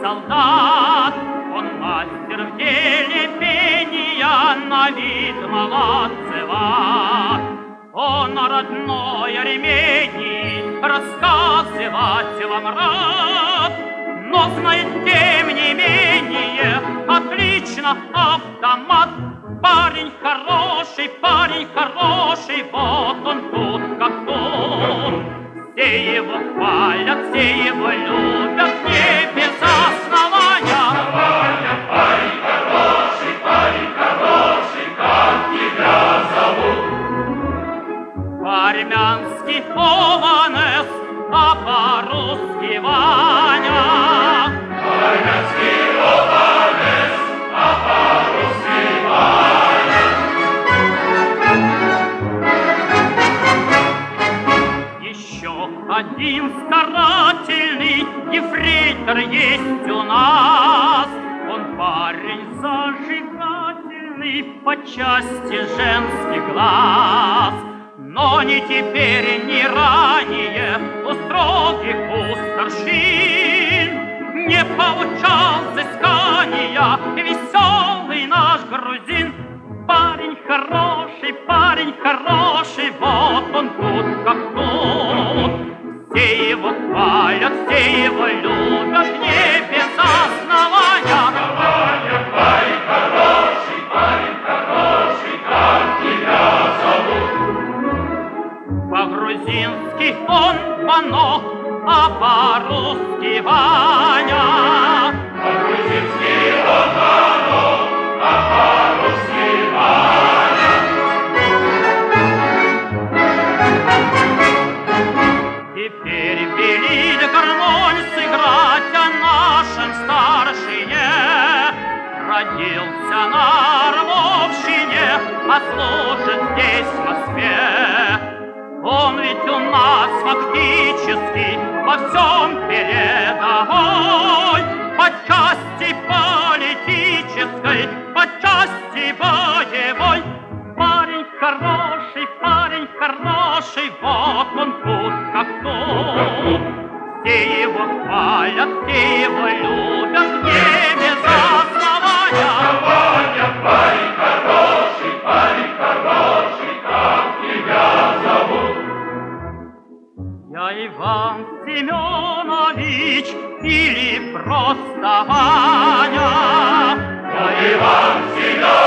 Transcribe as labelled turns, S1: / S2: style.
S1: солдат. Он мастер в деле пения, на вид молодцеват. Он о родной Армении рассказывать вам рад, но знает, тем не менее, отлично автомат. Парень хороший, вот он тут как тут. Все его хвалят, все его любят, не без основания.
S2: Парень хороший, как тебя зовут?
S1: По-армянски Ованес, а по-русски Ваня.
S2: По-армянски Ованес, а по-русски Ваня.
S1: Еще один старательный ефрейтор есть у нас. Он парень зажигательный по части женских глаз. Но ни теперь, ни ранее у строгих у старшин не получал взыскания веселый наш грузин. Парень хороший, вот он тут как тут. Все его хвалят, все его любят, не без основания.
S2: Парень хороший, как тебя зовут?
S1: По-грузински он Вано, а по-русски Ваня.
S2: По-грузински он Вано, а по-русски Ваня.
S1: Теперь велит гармонь сыграть о нашем старшине. Родился на Орловщине, а служит здесь в Москве. Он ведь у нас фактически во всем передовой, по части политической, по части боевой. Парень хороший, вот он тут как тут. Все его хвалят, все его любят, не без основания.
S2: Парень хороший, как тебя зовут?
S1: Я Иван Семенович или просто Ваня.
S2: Я Иван Семенович.